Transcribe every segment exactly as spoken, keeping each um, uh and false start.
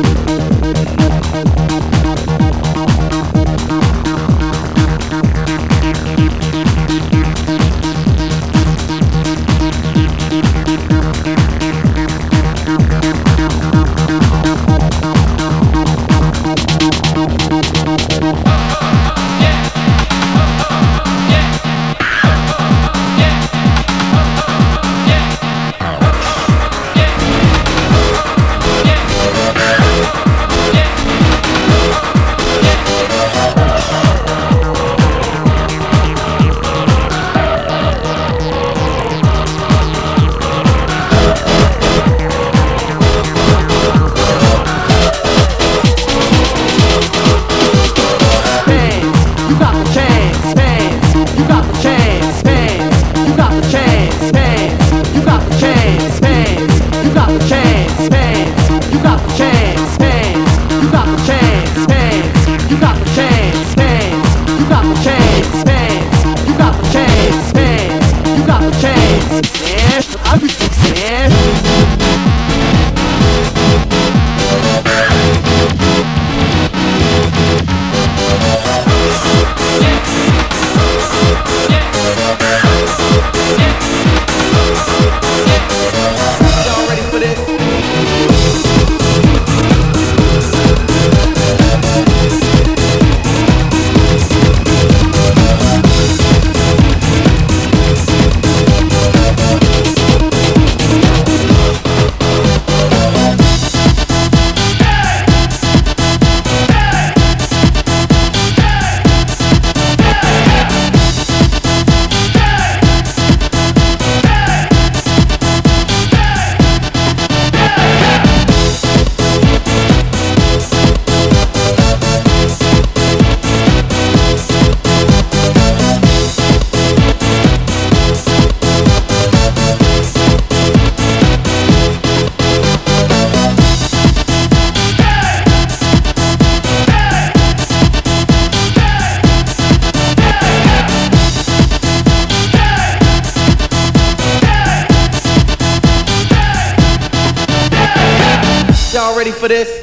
Y'all ready for this?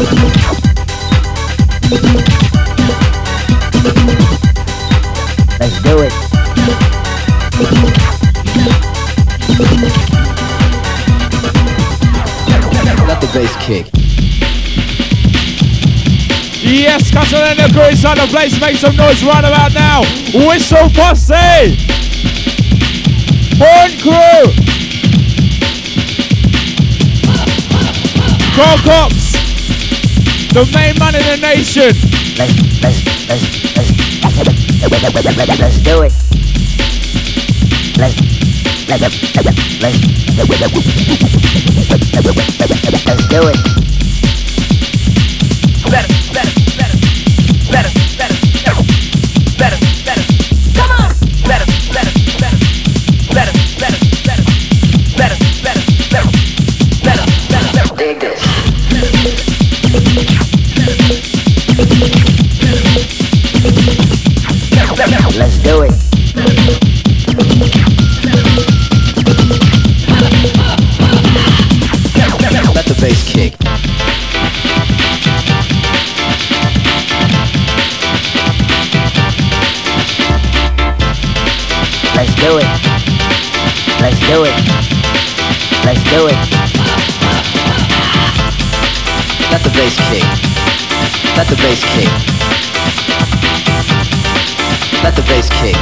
Let's do it. Let the bass kick. Yes, Catalonia crew inside the place. Make some noise right about now. Whistle posse. Horn crew. Carl Cox, the main man in the nation. Let's let's let's let's let's do it. Let's let's let's let's let's do it. Better, better, better, better, better, better, better. Come on. Better, better, better, better, better, better, better, better, better, better, better. Dig this. Let's do it. Let the bass kick. Let's do it. Let's do it. Let's do it. Let the bass kick. Let the bass kick. Let the bass kick.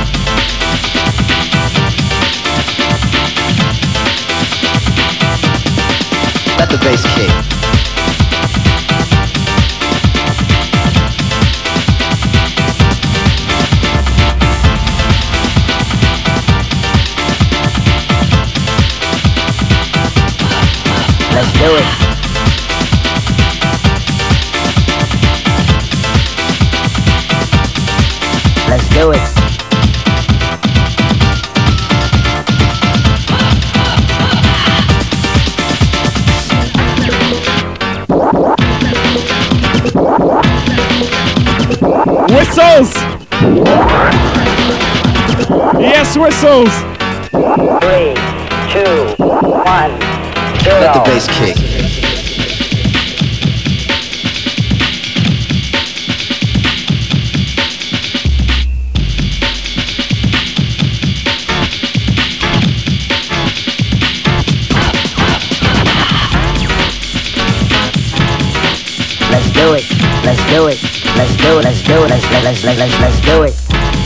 Let the bass kick. Let's do it. Let's do it. Whistles! Yes, whistles! Three, two, one, zero. Let the bass kick. Let's do it. Let's do it. Let's do it. Let's do it. Let's let's let's let's let's do it.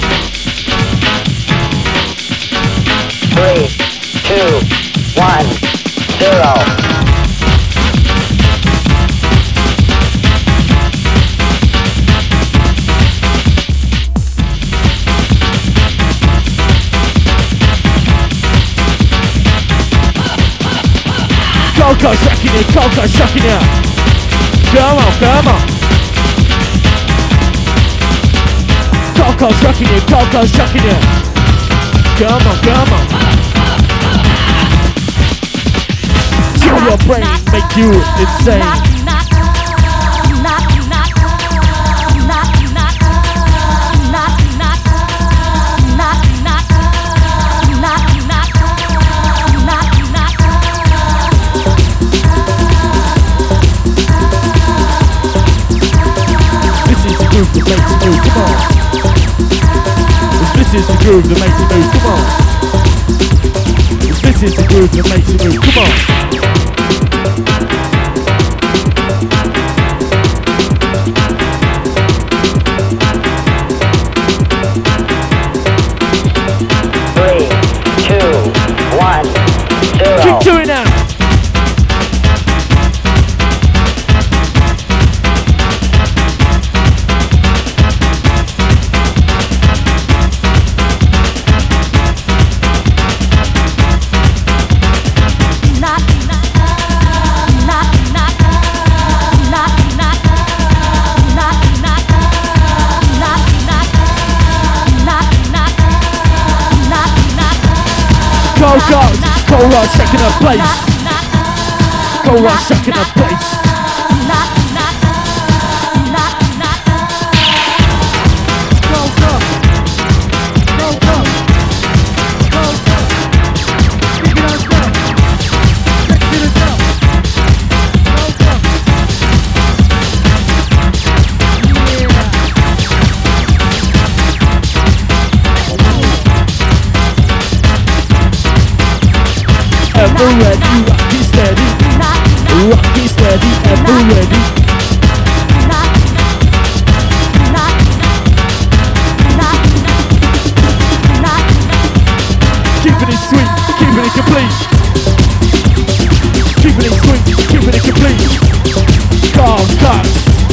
Three, two, one, zero. Coco's shocking it, Coco's shocking it. Come on, come on. Coco's shocking it, Coco's shocking it. Come on, come on. Till your brain make you insane. This is the groove that makes you move, come on. This is the groove that makes you move, come on. Three, two, one, zero. Keep doing that. Go, go, go right, second up place. Go right, second up place. Go, go. Go, go. Go, go. Keep it on top. Take it to the top. Go, go. ever ready. Rocky steady, rocky steady, ever ready. Keeping it sweet, keeping it complete. Keeping it sweet, keeping it complete. Carl Cox.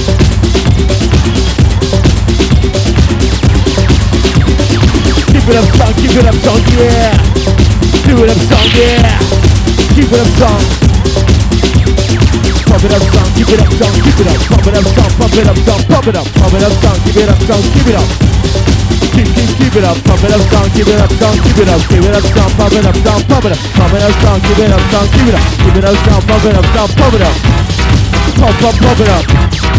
Keep it up, song, keep it up, song, yeah. Keep it up, song, yeah. Keep it up, song. Pump it up, song, keep it up, song, keep it up. Pump it up, song, pump it up, song, pump it up. Pump it up, song, keep it up, song, keep it up. Keep, keep, keep it up, pump it up, song, keep it up, song, keep it up. Keep it up, song, pump it up, song, pump it up. Pump it up, song, keep it up, song, keep it up. Keep it up, song, pump it up, song, pump it up. Pump, pump, pump it up.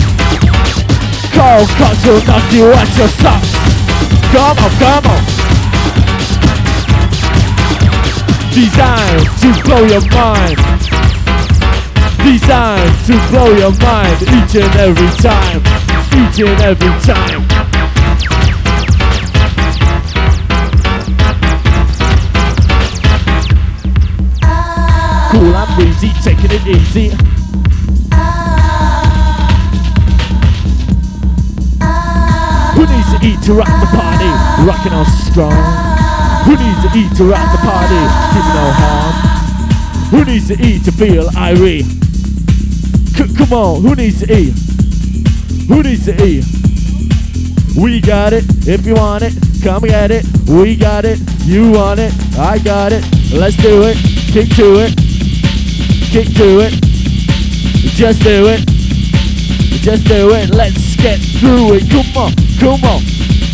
Carl Cox will knock you at your socks. Come on, come on. Designed to blow your mind. Designed to blow your mind each and every time. Each and every time. Cool and breezy, taking it easy. Who needs to eat to rock the party? Rocking on strong. Who needs to eat to rock the party? Keep no harm. Who needs to eat to feel irate? C come on, who needs to eat? Who needs to eat? We got it, if you want it, come get it. We got it, you want it, I got it. Let's do it, kick to it, kick to it. Just do it, just do it. Let's get through it. Come on, come on.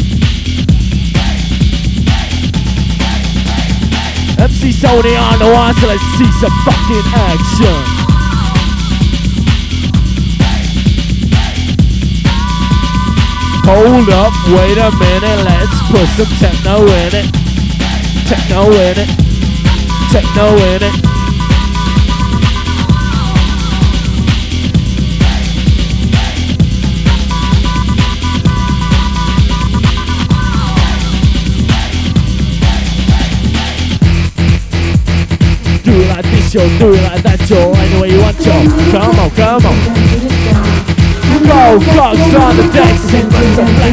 M C Tony on the one, so let's see some fucking action. Hold up, wait a minute, let's put some techno in it. Techno in it, techno in it. Do it like this, yo, do it like that, yo, any way you want, yo. Come on, come on. Go, Cox on the deck, sing for some flex.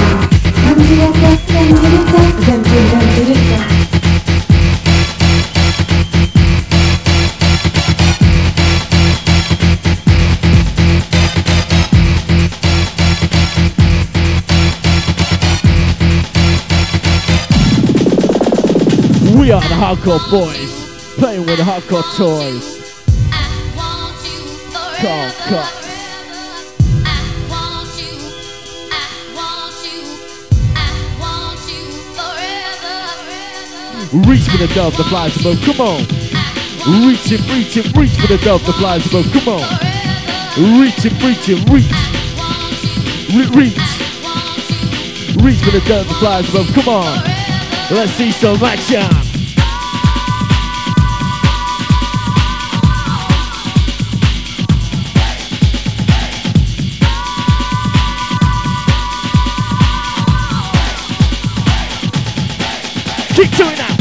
We are the hardcore boys, playing with the hardcore toys. Carl Cox. Reach for the dove, the flies above, come on. Reach it, reach it, reach for the dove, the flies above, come on. Reach it, reach it, reach. Re reach. Reach for the dove, the flies above, come on. Let's see some action. Keep doing that.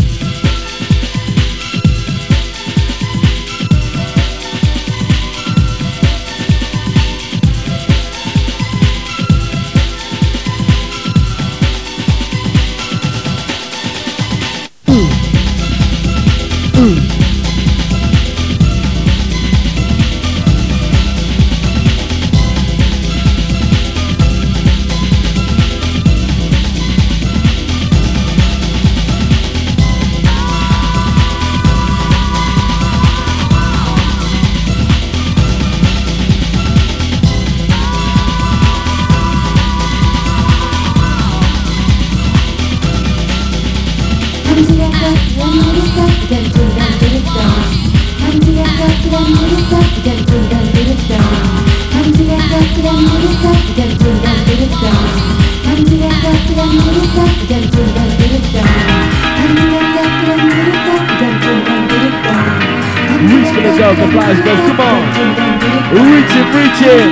Reach for the dove, the flies go, come on. Reach it, reach it.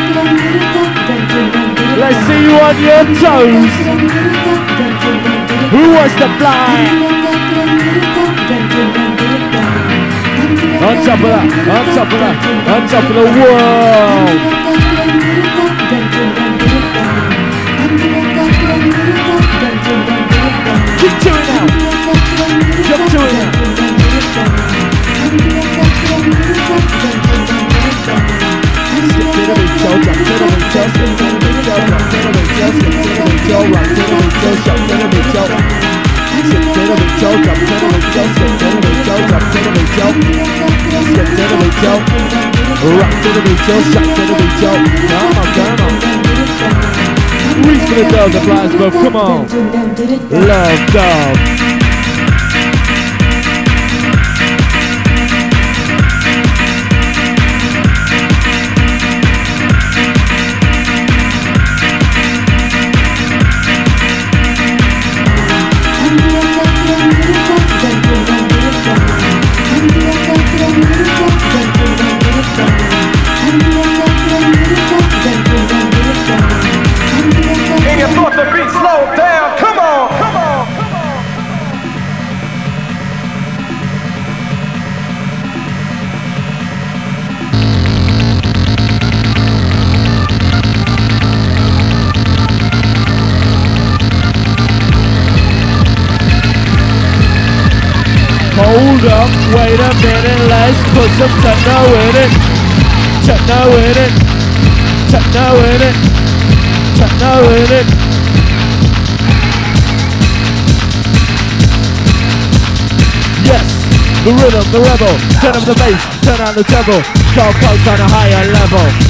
Let's see you on your toes. Who wants to fly? On top of that, on top of that, on top of the world. Get to it now. Jump to it now. Skip to the beat, Joe, jump to the beat, Joe, skip to the beat, Joe, jump to the beat, Joe, skip to the beat, Joe, rock to the beat, Joe, jump to the beat, Joe. Skip to the beat, Joe, jump to the beat, Joe, skip to the beat, Joe, jump to the beat, Joe. Skip to the beat, Joe. Rock to the beat, Joe, shot to the beat, Joe. Come on, come on. Reach for the dog, applause, bro, come on. Love, dog. And you thought the beat slowed down. Come on, come on, come on. Hold up, wait a minute, let's put some techno in it. Techno in it. Techno in it. Techno in it. Yes, the rhythm, the rebel. Turn up the bass, turn on the treble. Call close on a higher level.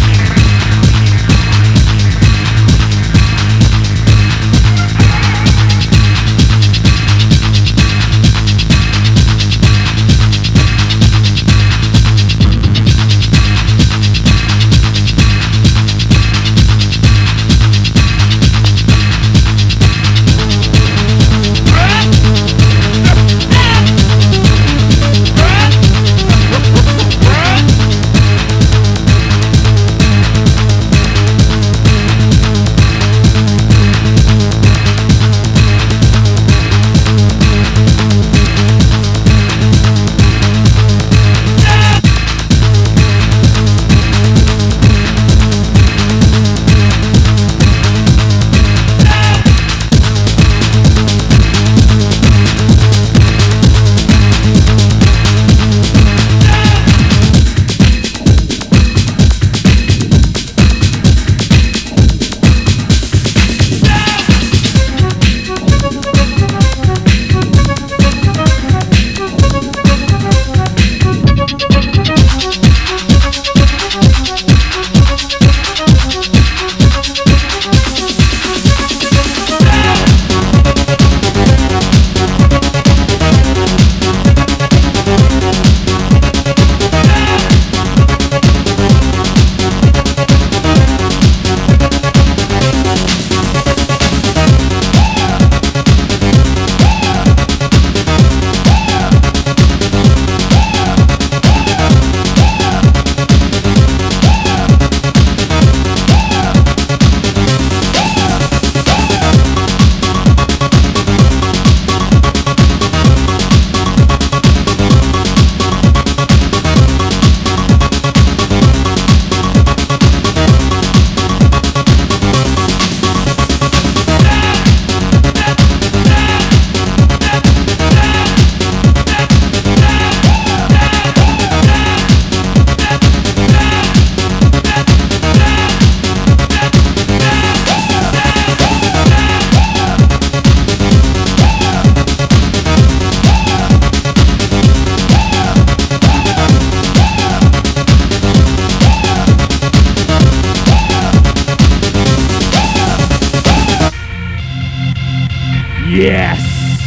Yes!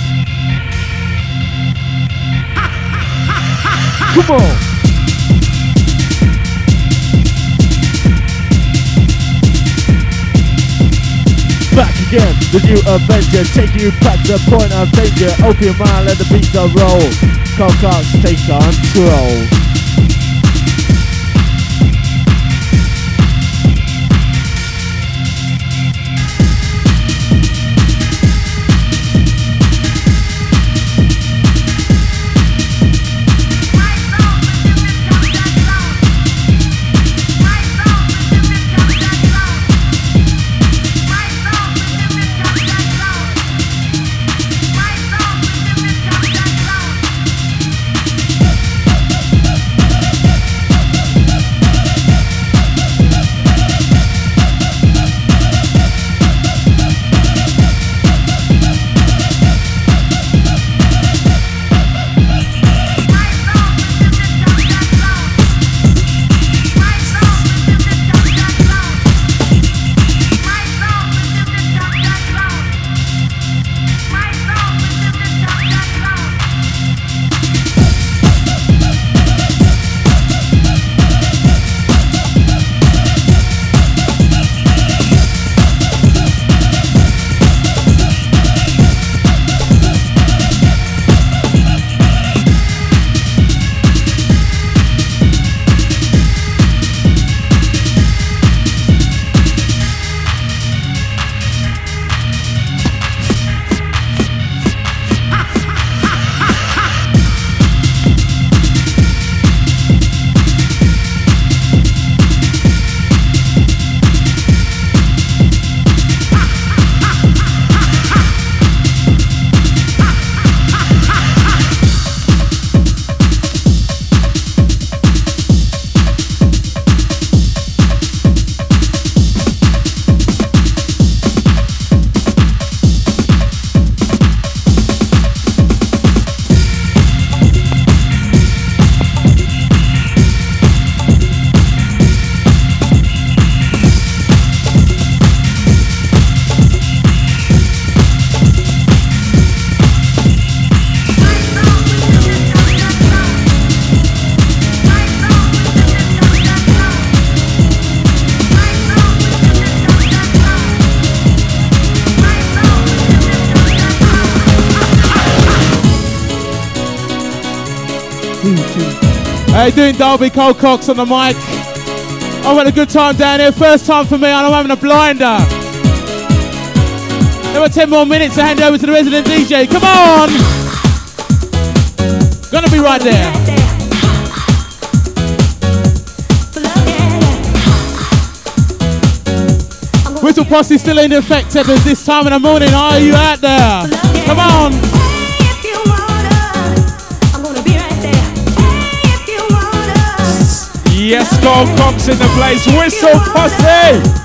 Come on! Back again, the new Avenger, taking you back to the point of danger. Open your mind, let the beats roll. Cocox, take control. you doing, Dolby Colcox on the mic? I've had a good time down here. First time for me, and I'm having a blinder. There were ten more minutes to hand over to the resident D J. Come on! Gonna be right there. Whistle Posse still in effect at this time in the morning. Are you out there? Come on! Yes, Gold Cox in the place. Whistle Posse!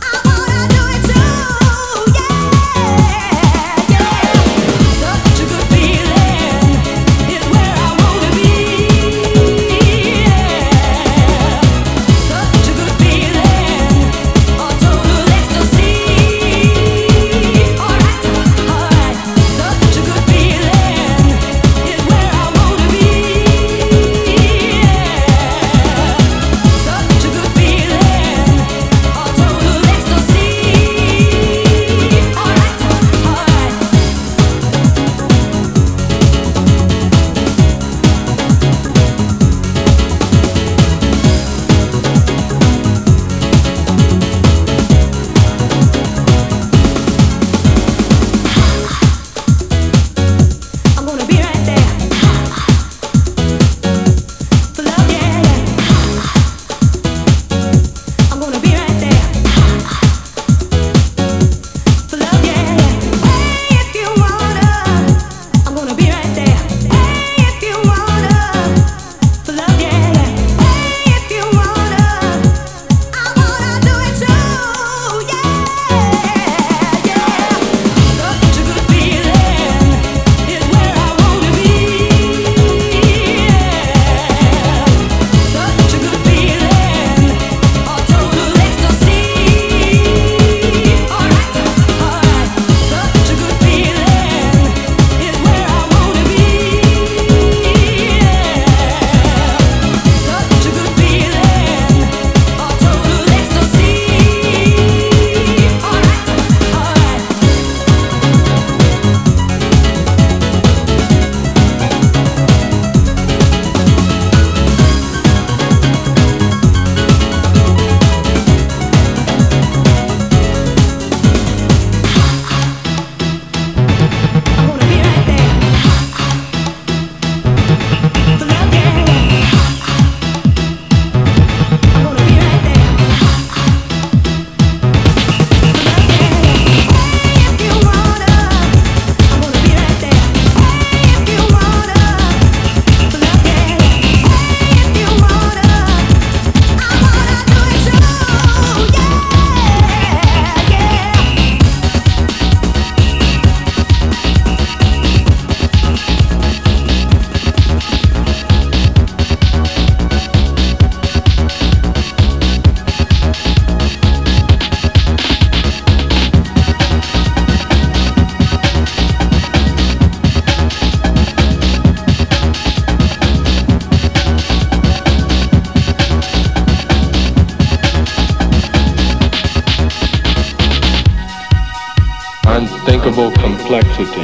Unthinkable complexity,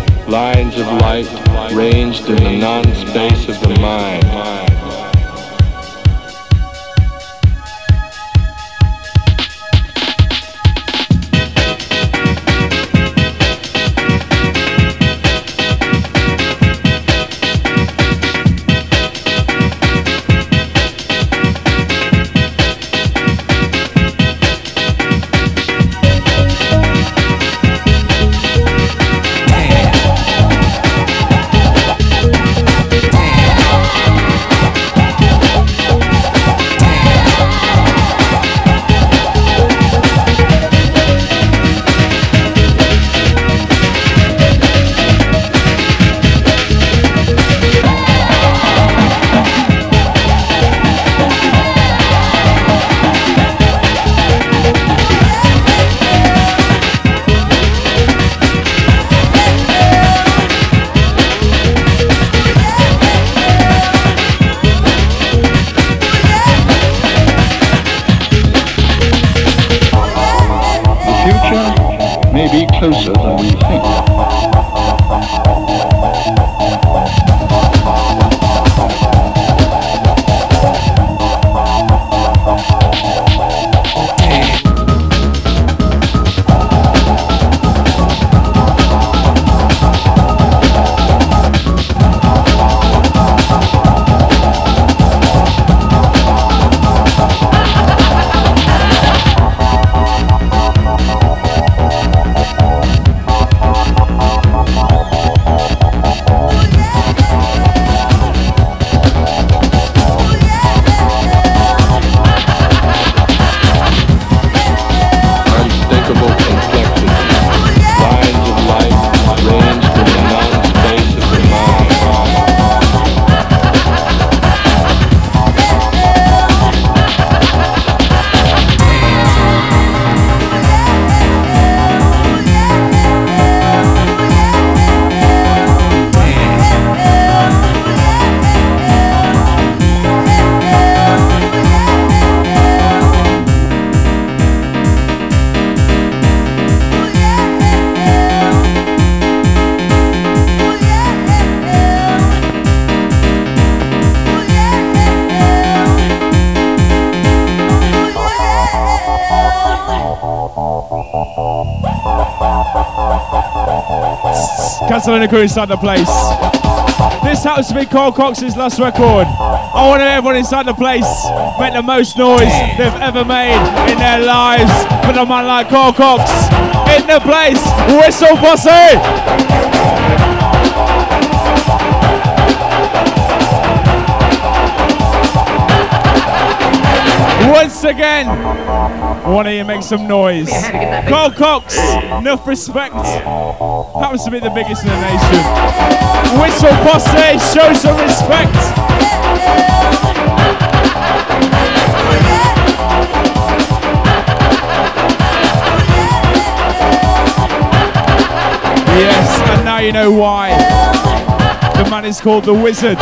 lines of light ranged in the non-space of the mind. Closer than we think. Catalonia crew inside the place. This happens to be Carl Cox's last record. I want everyone inside the place make the most noise they've ever made in their lives for the man like Carl Cox. In the place, Whistle Posse! Once again, I want to hear you make some noise. Carl Cox, enough respect. Happens to be the biggest in the nation. Whistle Posse, show some respect. Yes, and now you know why. The man is called the Wizard.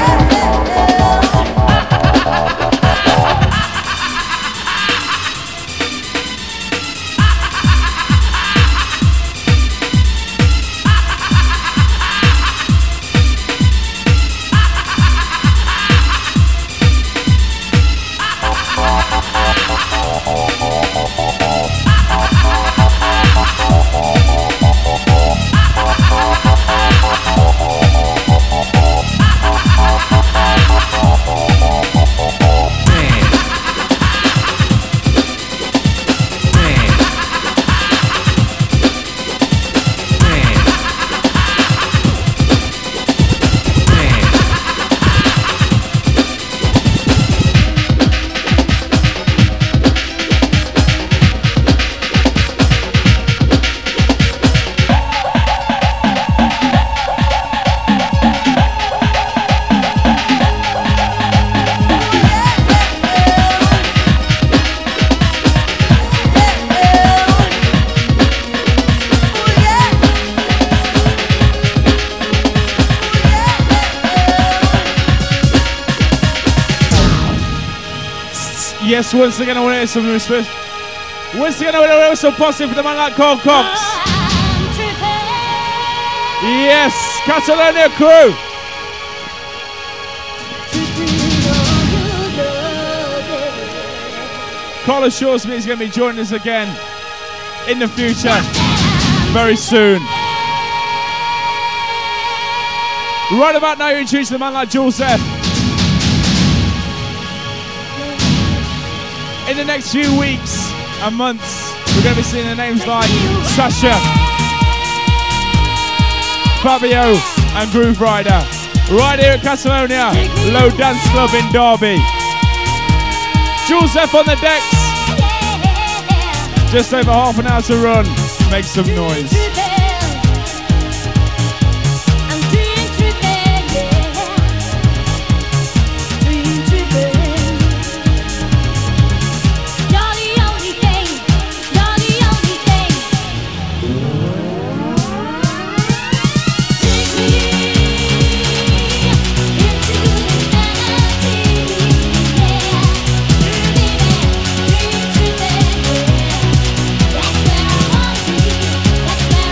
Yes, once again I want to hear some respect. Once again I want to hear some positive for the man like Carl Cox. Yes, Catalonia crew. Carl assures me he's going to be joining us again in the future, very soon. Right about now, you're introduced to the man like Jules F. In the next few weeks and months, we're going to be seeing the names like Sasha, Fabio, and Groove Rider. Right here at Catalonia, Low Dance Club in Derby. Jules F on the decks. Just over half an hour to run. Make some noise. That's where I want to be. That's where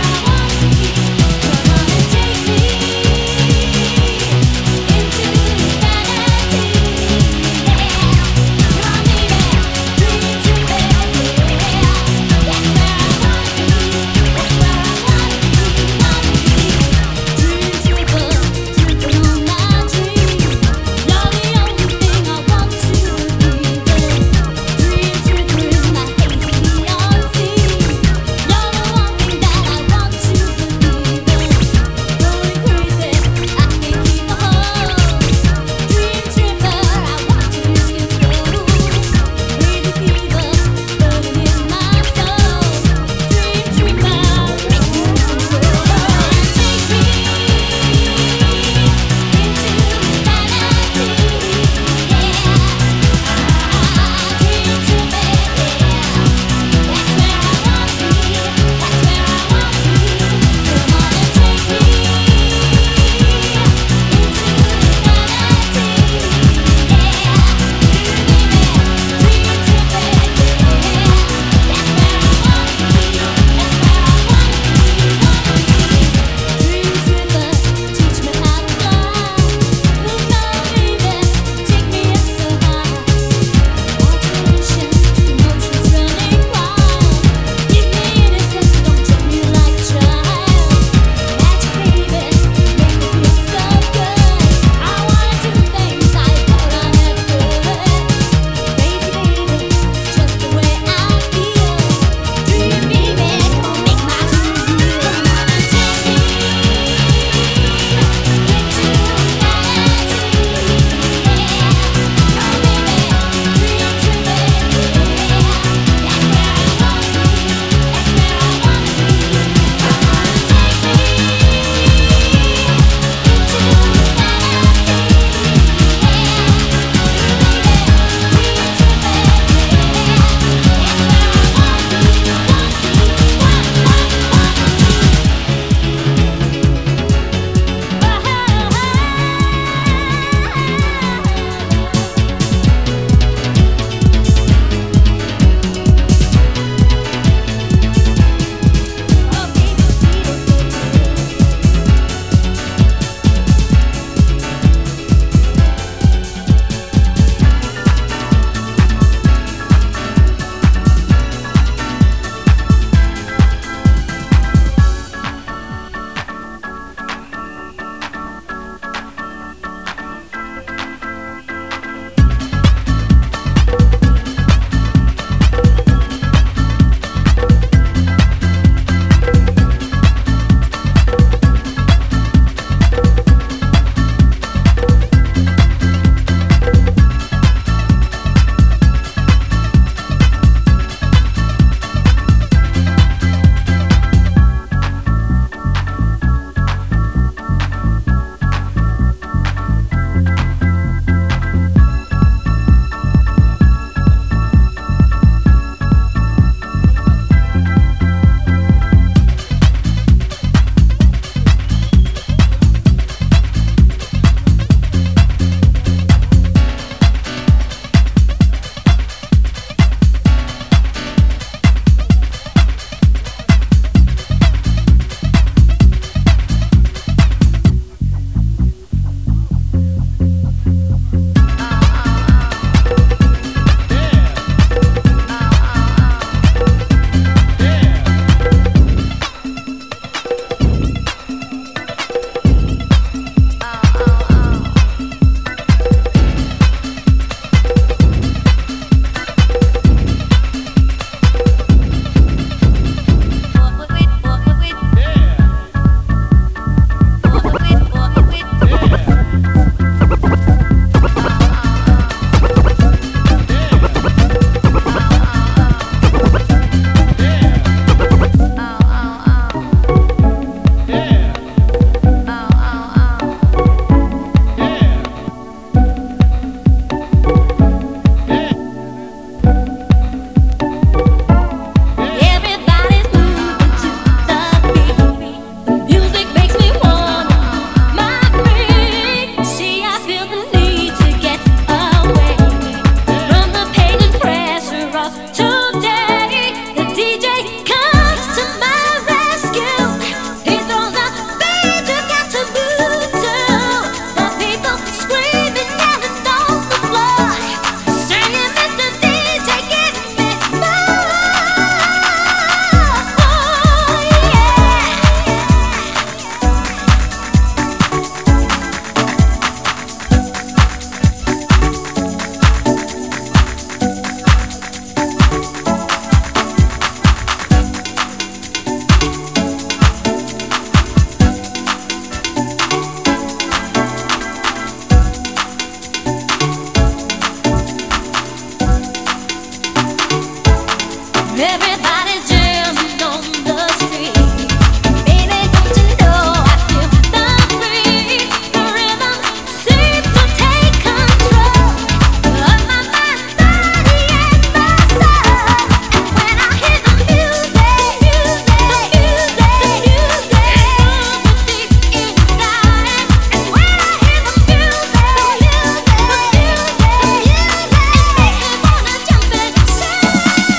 Everybody's jamming on the street. Baby, don't you know I feel the breeze? The rhythm seems to take control of my mind, body, and my soul. And when I hear the music, music, the music, music, deep inside. And when I hear the music, the music, the music, the music, it makes me wanna jump and shout.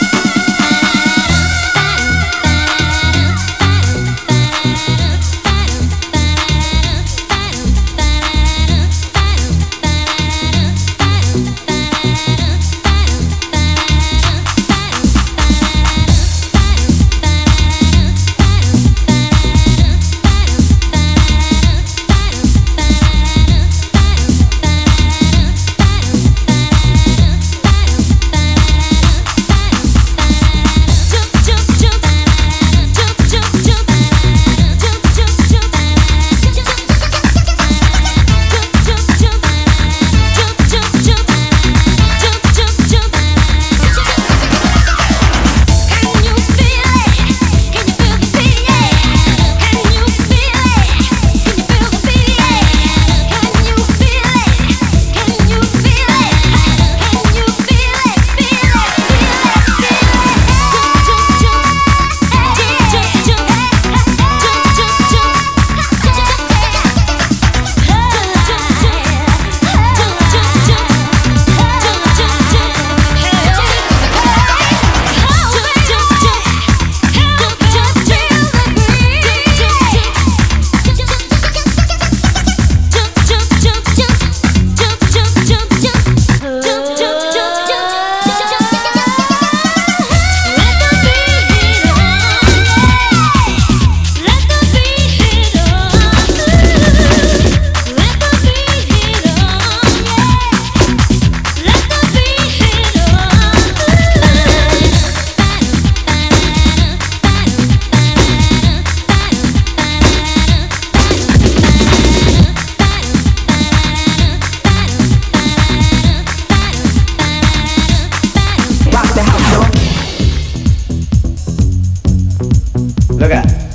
Look at that.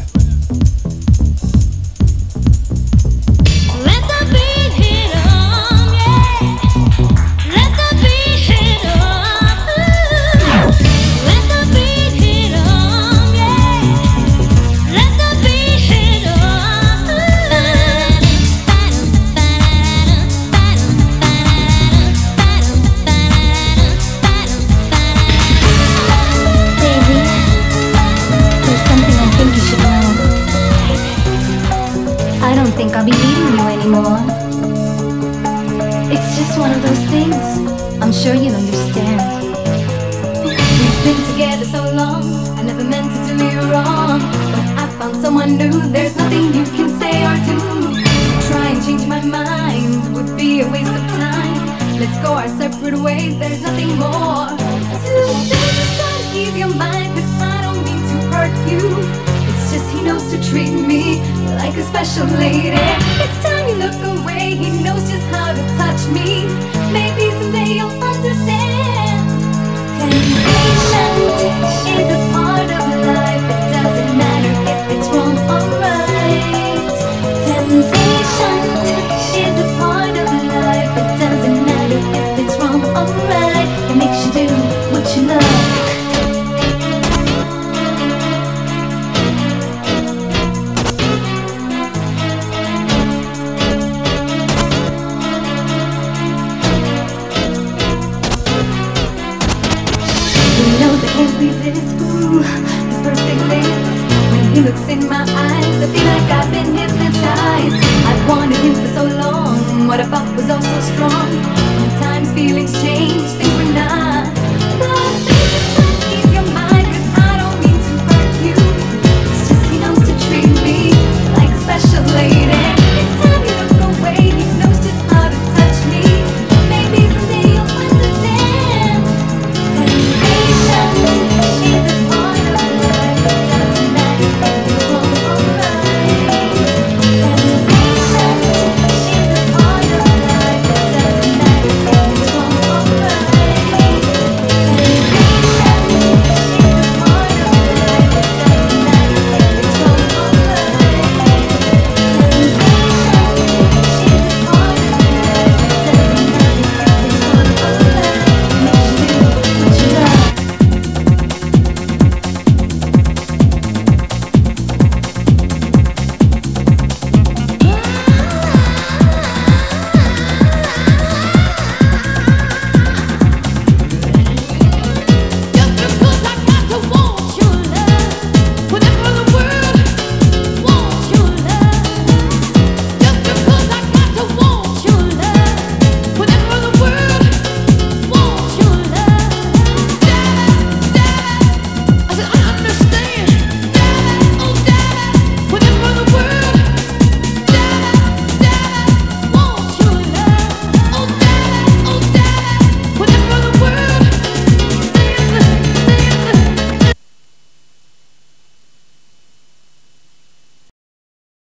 Let the beat hit 'em, yeah. Let the beat hit 'em. Let the beat hit 'em, yeah. Let the beat hit 'em. Baby, there's something I think you should know. I don't think I'll be needing you anymore. It's just one of those things. I'm sure you'll understand. We've been together so long, I never meant to do you wrong. But I found someone new, there's nothing you can say or do. Try and change my mind would be a waste of time. Let's go our separate ways, there's nothing more to say. Just try to ease your mind, 'cause I don't mean to hurt you. It's just he knows to treat me like a special lady. It's time you look away, he knows just how to touch me. Maybe someday you'll understand. Temptation is a part of life. It doesn't matter if it's wrong or right. Temptation is a part of life. It doesn't matter if it's wrong or right. It makes you do what you love. He knows I can't resist, ooh, his perfect lips. When he looks in my eyes, I feel like I've been hypnotized. I've wanted him for so long, what I thought was all so strong. Sometimes feelings change,